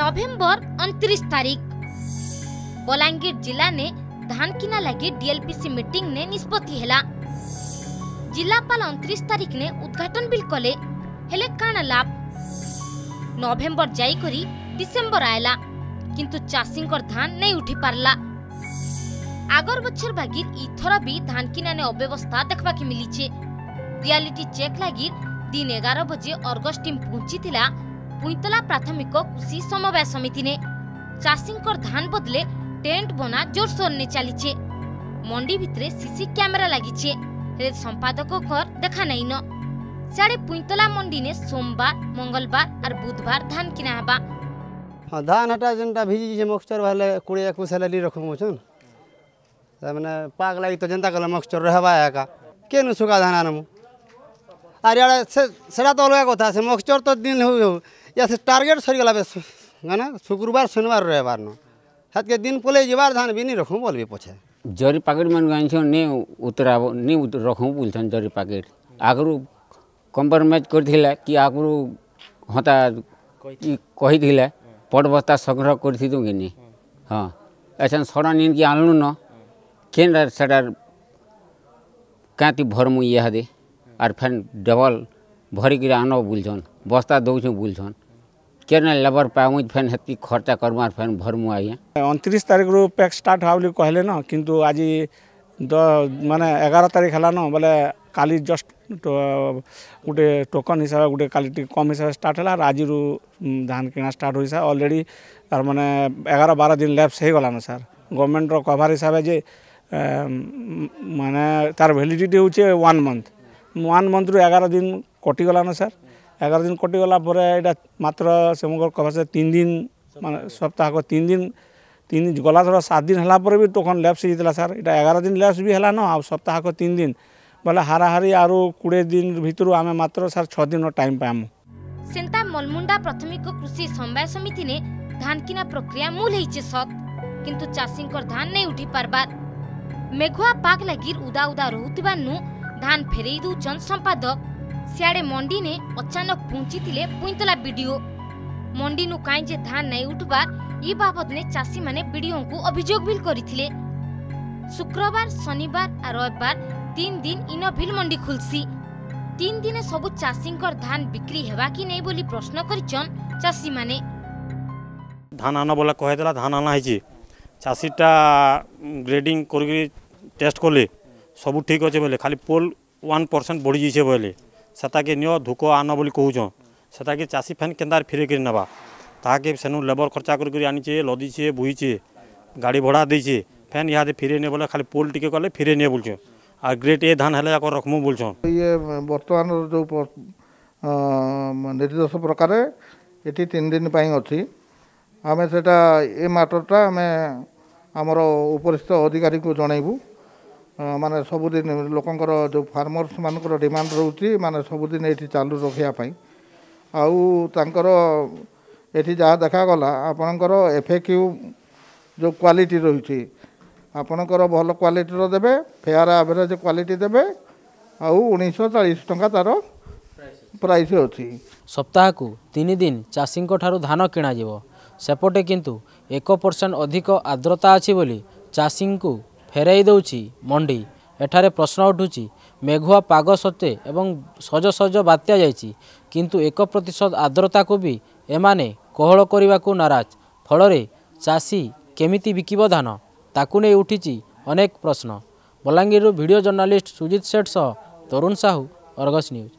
नवेम्बर 29 तारीख बलांगीर जिला ने धान किना लगी डीएलपीसी मीटिंग ने निष्पत्ति हैला। जिलापाल 29 तारीख ने उद्घाटन बिल कले हेले काना लाभ नवेम्बर जाई करी डिसेम्बर आयला किंतु चाषींकर धान नहीं उठी पारला। आगर बछर बागिर इथर भी धान किना ने अव्यवस्था देखबा के मिली छे। रियलिटी चेक लगी दिन 11 बजे अर्गस टीम पहुंची थिला पुईतला प्राथमिक कृषि समवाय समिति ने चाषींकर धान बदले टेंट बना जोरसोर ने चलीचे। मंडी भितरे सीसी कैमेरा लगी हेले संपादक घर देखा नहीं न। साढ़े पुईतला मंडी ने सोमवार मंगलवार और बुधवार धान किना हेबा। हां धान हटा जनता भिजी जे मक्सचर वाले 20-21 हेले रखमु छन तमने पाग लागि तो जनता कला मक्सचर रहबा का केनु सुगा धान आनमु आरे सेरा तो अलग कथा से मक्सचर तो दिन हो या से टारगेट सरी गला बेस गाना शुक्रवार शनिवार रविवार न हाथ के दिन पले जबार धान भी नहीं रखू बोलबे पछे जरी पैकेट मन गाइन ने उतरा नहीं रखू बोलछन जरी पैकेट आगरु कंप्रोमाइज करथिला कि आगरु होता कहि दिले पट बस्ता संग्रह करथि तो कि हां ऐसा सडा नीन की आनलु न केन सेटा काती भरमु यहा दे और फिर डबल भरी गिरा आनो बोलछन बस्ता दउछु बोलछन केना लेबर पाऊ फेन हेती खर्चा करमार फेन भरमु आइया 29 तारीख रो पैक स्टार्ट हावली कहले न किंतु आज माने 11 तारीख हला न बोले काली जस्ट गोटे टोकन हिसाब गोटे काली कम हिसाब स्टार्ट हला आज रो धान किना स्टार्ट होई सा ऑलरेडी तार माने 11-12 दिन लैप्स हे गला न सर गवर्नमेंट रो कवर हिसाब जे माने तार वैलिडिटी होचे 1 मंथ रो 11 दिन कटि गला न सर 11 दिन कटि गला परे एटा मात्र सेमगर कभा से 3 दिन माने सप्ताह को 3 दिन गला थोड़ा 7 दिन हला परे भी टोकन लैप्स हितला सर एटा 11 दिन लैप्स भी हला न आ सप्ताह को 3 दिन बोले हाराहारी आरो 20 दिन भितरु आमे मात्र सर 6 दिन टाइम पामु। सेंता मलमुंडा प्राथमिक कृषि समवाय समिति ने धान किना प्रक्रिया मूल हेचे सत किंतु चाषींकर धान नहीं उठी पारबार मेघुआ पाक लागिर उदा उदा रहउतिबा नु धान फेरई दुचन संपादक सियाड़े मंडी ने अचानक पहुंची थिले पुईतला वीडियो मंडी नु काई जे धान नहीं उठबार ई बाबत ने चासी माने वीडियो को अभियोग बिल करिथिले। शुक्रवार शनिवार और रविवार 3 दिन इन बिल मंडी खुलसी 3 दिन सबु चासींकर धान बिक्री हेबा कि नहीं बोली प्रश्न करिचन चासी माने। धान आना बोला कहे देला धान आना हिची चासीटा ग्रेडिंग करके टेस्ट करले सब ठीक अच्छे बोले खाली पोल 1% बढ़ी जाइए बोले सेटा के नियो धुक आन बोली कहूँ सेटा के चाषी फैन केन्दार फिरे कर नवा ताके सेनु लेबर खर्चा कर आनीचे लदीचे बुहीचे गाड़ी भड़ा देचे फैन यहाँ फिरे नहीं बोले खाली पोल टिके कले फिरे नहीं बोलछे आ ग्रेट ए धान हेले जाकर रखमु बोलछन। ये वर्तमान जो निर्देश प्रकार ये 3 दिन अच्छी आम से ये मैटरटा आम आमर उपरिस्थ अधिकारी को जनइबू माने सबुदिन लोकंकर जो फार्मर्स मानकर डिमांड रोची माने सबुदिन ये चालू रखापी आउ तांकर एठी जहाँ देखा गला आपणकर एफएक्यू जो क्वालिटी रही आपणकर भल क्वालिटी देबे फेयर एवरेज क्वालिटी देबे आउ 1940 टंका तार प्राइस अच्छी। सप्ताह को 3 दिन चाषी ठारू धान किणा जीवो सेपटे किंतु 1% अधिक आर्द्रता अच्छी बोली चाषी को फेराई दौची मंडी एठारे प्रश्न उठुची मेघुआ पाग सत्वे एवं सज सज बात्या जाइची किंतु 1% आर्द्रता को भी एमाने कोहल करने को नाराज फल चाषी केमिति बिकिब धान ताकू नहीं उठी अनेक प्रश्न। बलांगीर वीडियो जर्नालिस्ट सुजित सेठ सह तरुण साहू अर्गस न्यूज।